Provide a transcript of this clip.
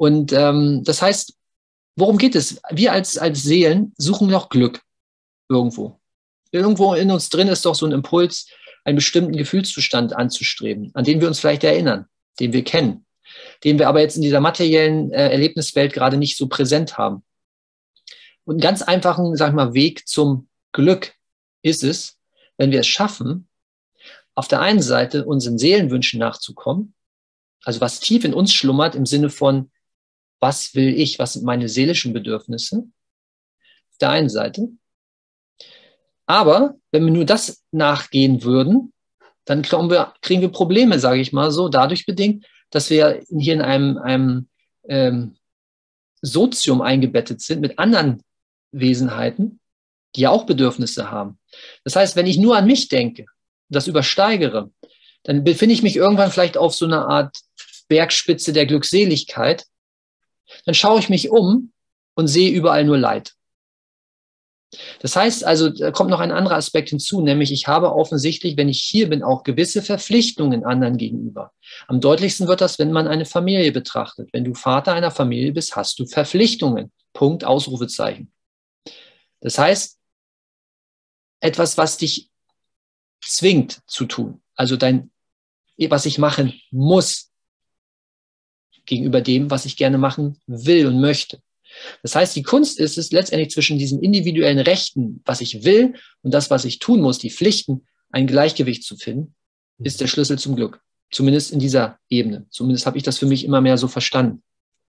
Und das heißt, worum geht es? Wir als Seelen suchen noch Glück irgendwo. Irgendwo in uns drin ist doch so ein Impuls, einen bestimmten Gefühlszustand anzustreben, an den wir uns vielleicht erinnern, den wir kennen, den wir aber jetzt in dieser materiellen Erlebniswelt gerade nicht so präsent haben. Und einen ganz einfachen, sag ich mal, Weg zum Glück ist es, wenn wir es schaffen, auf der einen Seite unseren Seelenwünschen nachzukommen, also was tief in uns schlummert im Sinne von, was will ich, was sind meine seelischen Bedürfnisse, auf der einen Seite. Aber wenn wir nur das nachgehen würden, dann kriegen wir Probleme, sage ich mal so, dadurch bedingt, dass wir hier in einem Sozium eingebettet sind mit anderen Wesenheiten, die ja auch Bedürfnisse haben. Das heißt, wenn ich nur an mich denke, das übersteigere, dann befinde ich mich irgendwann vielleicht auf so einer Art Bergspitze der Glückseligkeit. Dann schaue ich mich um und sehe überall nur Leid. Das heißt also, da kommt noch ein anderer Aspekt hinzu, nämlich ich habe offensichtlich, wenn ich hier bin, auch gewisse Verpflichtungen anderen gegenüber. Am deutlichsten wird das, wenn man eine Familie betrachtet. Wenn du Vater einer Familie bist, hast du Verpflichtungen. Punkt, Ausrufezeichen. Das heißt, etwas, was dich zwingt zu tun. Also was ich machen muss gegenüber dem, was ich gerne machen will und möchte. Das heißt, die Kunst ist es letztendlich zwischen diesen individuellen Rechten, was ich will und das, was ich tun muss, die Pflichten, ein Gleichgewicht zu finden, ist der Schlüssel zum Glück. Zumindest in dieser Ebene. Zumindest habe ich das für mich immer mehr so verstanden.